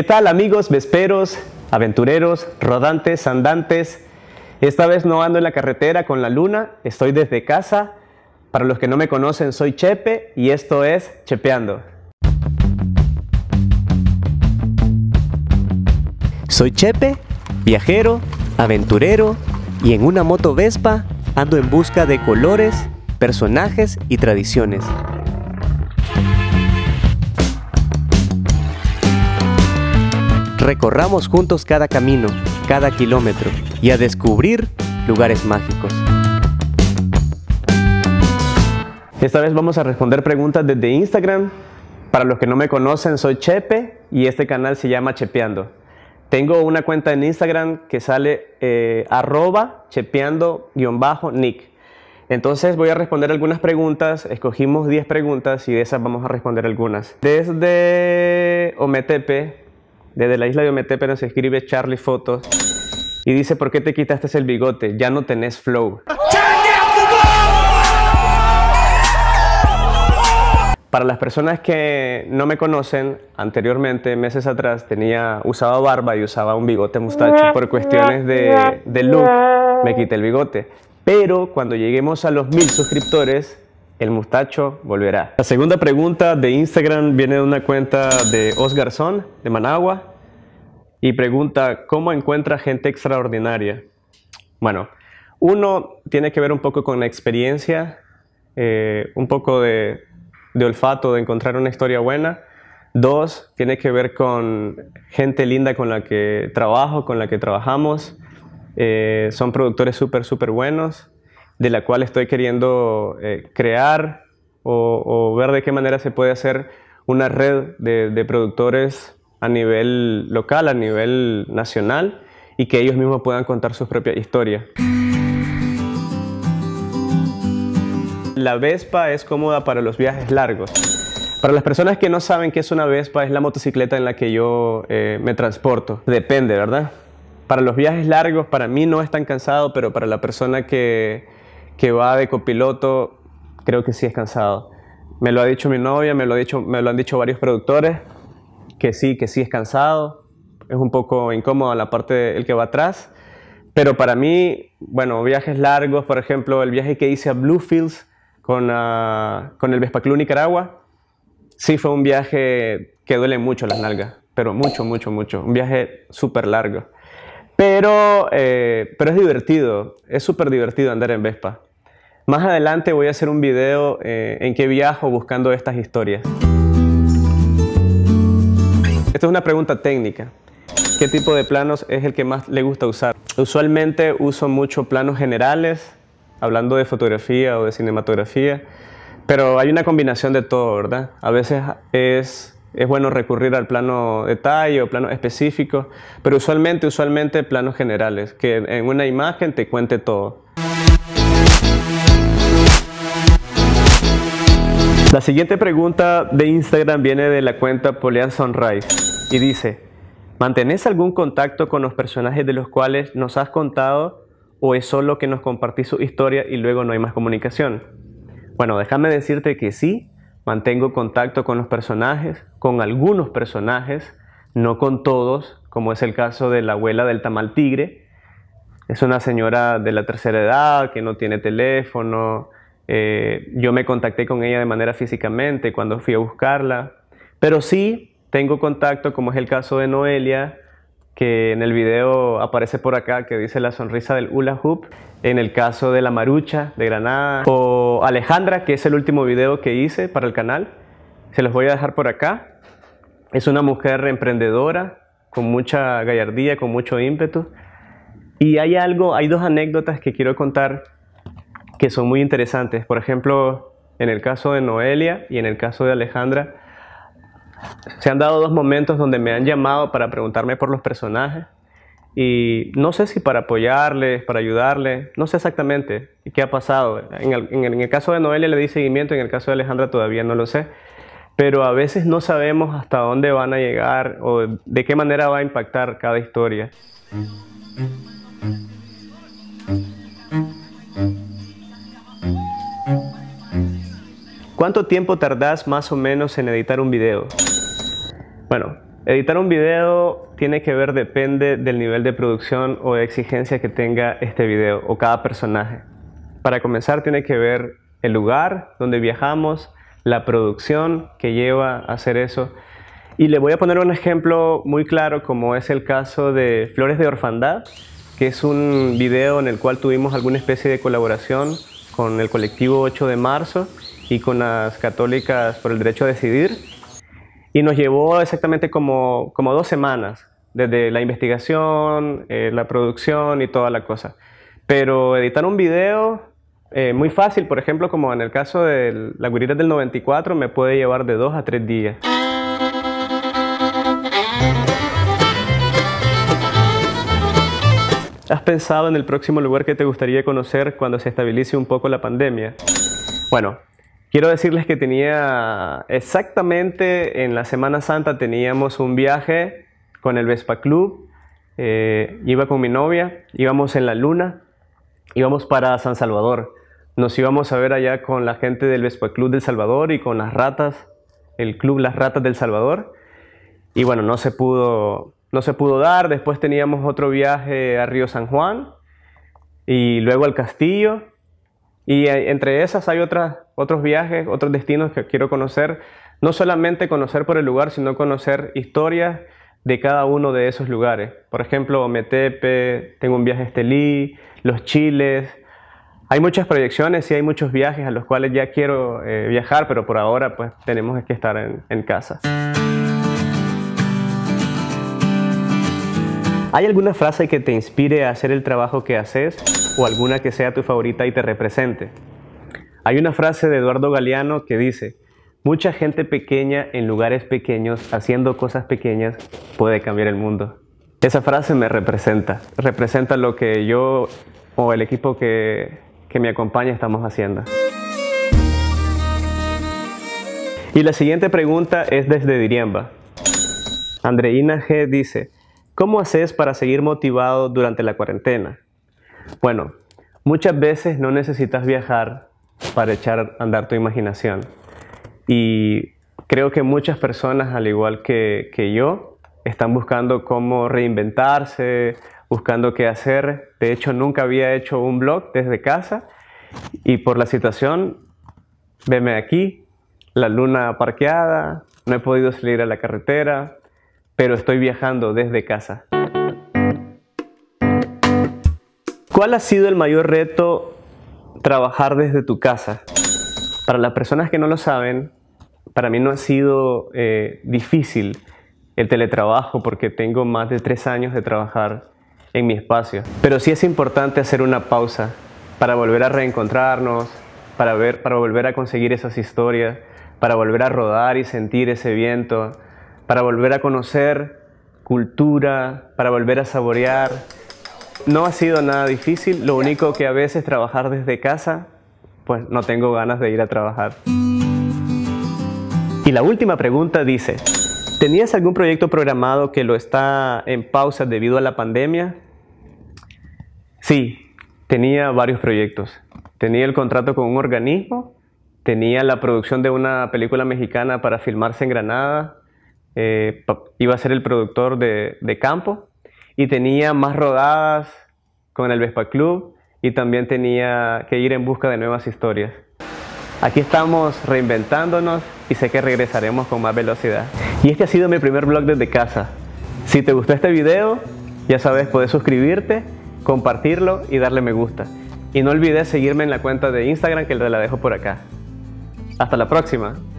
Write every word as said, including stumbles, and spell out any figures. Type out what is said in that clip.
¿Qué tal, amigos vesperos, aventureros, rodantes, andantes? Esta vez no ando en la carretera con la luna, estoy desde casa. Para los que no me conocen, soy Chepe y esto es Chepeando. Soy Chepe, viajero, aventurero y en una moto Vespa ando en busca de colores, personajes y tradiciones. Recorramos juntos cada camino, cada kilómetro y a descubrir lugares mágicos. Esta vez vamos a responder preguntas desde Instagram. Para los que no me conocen, soy Chepe y este canal se llama Chepeando. Tengo una cuenta en Instagram que sale eh, arroba chepeando-nick. Entonces voy a responder algunas preguntas. Escogimos diez preguntas y de esas vamos a responder algunas. Desde Ometepe, desde la isla de Ometepe nos escribe Charlie Fotos y dice: ¿por qué te quitaste el bigote? Ya no tenés flow. Para las personas que no me conocen, anteriormente, meses atrás, tenía, usaba barba y usaba un bigote mustacho. Por cuestiones de, de look, me quité el bigote. Pero cuando lleguemos a los mil suscriptores, el mustacho volverá. La segunda pregunta de Instagram viene de una cuenta de Os Garzón, de Managua, y pregunta: ¿cómo encuentra gente extraordinaria? Bueno, uno tiene que ver un poco con la experiencia, eh, un poco de... de olfato, de encontrar una historia buena. Dos, tiene que ver con gente linda con la que trabajo, con la que trabajamos. Eh, son productores súper, súper buenos, de la cual estoy queriendo eh, crear o, o ver de qué manera se puede hacer una red de, de productores a nivel local, a nivel nacional, y que ellos mismos puedan contar sus propias historias. La Vespa es cómoda para los viajes largos. Para las personas que no saben qué es una Vespa, es la motocicleta en la que yo eh, me transporto. Depende, ¿verdad? Para los viajes largos, para mí no es tan cansado, pero para la persona que, que va de copiloto, creo que sí es cansado. Me lo ha dicho mi novia, me lo, ha dicho, me lo han dicho varios productores, que sí, que sí es cansado. Es un poco incómodo la parte del que va atrás. Pero para mí, bueno, viajes largos, por ejemplo, el viaje que hice a Bluefields, Con, uh, con el Vespa Club Nicaragua, sí fue un viaje que duele mucho las nalgas, pero mucho, mucho, mucho. Un viaje súper largo. Pero, eh, pero es divertido, es súper divertido andar en Vespa. Más adelante voy a hacer un video eh, en que viajo buscando estas historias. Esta es una pregunta técnica. ¿Qué tipo de planos es el que más le gusta usar? Usualmente uso mucho planos generales, hablando de fotografía o de cinematografía, pero hay una combinación de todo, ¿verdad? A veces es, es bueno recurrir al plano detalle o plano específico, pero usualmente, usualmente planos generales, que en una imagen te cuente todo. La siguiente pregunta de Instagram viene de la cuenta Polian Sunrise y dice: ¿mantenés algún contacto con los personajes de los cuales nos has contado, o es solo que nos compartís su historia y luego no hay más comunicación? Bueno, déjame decirte que sí, mantengo contacto con los personajes, con algunos personajes, no con todos, como es el caso de la abuela del tamal tigre. Es una señora de la tercera edad que no tiene teléfono. Eh, yo me contacté con ella de manera físicamente cuando fui a buscarla. Pero sí tengo contacto, como es el caso de Noelia, que en el video aparece por acá, que dice la sonrisa del hula hoop. En el caso de la Marucha de Granada, o Alejandra, que es el último video que hice para el canal, se los voy a dejar por acá. Es una mujer emprendedora, con mucha gallardía, con mucho ímpetu. Y hay algo, hay dos anécdotas que quiero contar que son muy interesantes. Por ejemplo, en el caso de Noelia y en el caso de Alejandra, se han dado dos momentos donde me han llamado para preguntarme por los personajes y no sé si para apoyarles, para ayudarles, no sé exactamente qué ha pasado. En el, en el, en el caso de Noelia le di seguimiento, en el caso de Alejandra todavía no lo sé, pero a veces no sabemos hasta dónde van a llegar o de qué manera va a impactar cada historia. ¿Cuánto tiempo tardás más o menos en editar un video? Bueno, Editar un video tiene que ver, depende del nivel de producción o de exigencia que tenga este video o cada personaje. Para comenzar tiene que ver el lugar donde viajamos, la producción que lleva a hacer eso. Y le voy a poner un ejemplo muy claro, como es el caso de Flores de Orfandad, que es un video en el cual tuvimos alguna especie de colaboración con el colectivo ocho de marzo y con las Católicas por el Derecho a Decidir. Y nos llevó exactamente como, como dos semanas, desde la investigación, eh, la producción y toda la cosa. Pero editar un video eh, muy fácil, por ejemplo, como en el caso de La Güirita del noventa y cuatro, me puede llevar de dos a tres días. ¿Has pensado en el próximo lugar que te gustaría conocer cuando se estabilice un poco la pandemia? Bueno, quiero decirles que tenía exactamente en la Semana Santa teníamos un viaje con el Vespa Club, eh, iba con mi novia, íbamos en la luna, íbamos para San Salvador. Nos íbamos a ver allá con la gente del Vespa Club del Salvador y con las ratas, el club Las Ratas del Salvador. Y bueno, no se pudo, no se pudo dar. Después teníamos otro viaje a Río San Juan y luego al Castillo. Y entre esas hay otras, otros viajes, otros destinos que quiero conocer. No solamente conocer por el lugar, sino conocer historias de cada uno de esos lugares. Por ejemplo, Ometepe, tengo un viaje a Estelí, Los Chiles. Hay muchas proyecciones y hay muchos viajes a los cuales ya quiero eh, viajar, pero por ahora pues tenemos que estar en, en casa. ¿Hay alguna frase que te inspire a hacer el trabajo que haces o alguna que sea tu favorita y te represente? Hay una frase de Eduardo Galeano que dice: mucha gente pequeña en lugares pequeños haciendo cosas pequeñas puede cambiar el mundo. Esa frase me representa, representa lo que yo o el equipo que, que me acompaña estamos haciendo. Y la siguiente pregunta es desde Diriamba. Andreina G dice: ¿cómo haces para seguir motivado durante la cuarentena? Bueno, muchas veces no necesitas viajar para echar a andar tu imaginación. Y creo que muchas personas, al igual que, que yo, están buscando cómo reinventarse, buscando qué hacer. De hecho, nunca había hecho un blog desde casa y por la situación, veme aquí, la luna parqueada, no he podido salir a la carretera, pero estoy viajando desde casa. ¿Cuál ha sido el mayor reto trabajar desde tu casa? Para las personas que no lo saben, para mí no ha sido eh, difícil el teletrabajo porque tengo más de tres años de trabajar en mi espacio. Pero sí es importante hacer una pausa para volver a reencontrarnos, para, ver, para volver a conseguir esas historias, para volver a rodar y sentir ese viento, para volver a conocer cultura, para volver a saborear. No ha sido nada difícil, lo único que a veces trabajar desde casa, pues no tengo ganas de ir a trabajar. Y la última pregunta dice: ¿tenías algún proyecto programado que lo está en pausa debido a la pandemia? Sí, tenía varios proyectos. Tenía el contrato con un organismo, tenía la producción de una película mexicana para filmarse en Granada, eh, iba a ser el productor de, de campo, y tenía más rodadas con el Vespa Club y también tenía que ir en busca de nuevas historias. Aquí estamos reinventándonos y sé que regresaremos con más velocidad. Y este ha sido mi primer vlog desde casa. Si te gustó este video, ya sabes, puedes suscribirte, compartirlo y darle me gusta. Y no olvides seguirme en la cuenta de Instagram que te la dejo por acá. Hasta la próxima.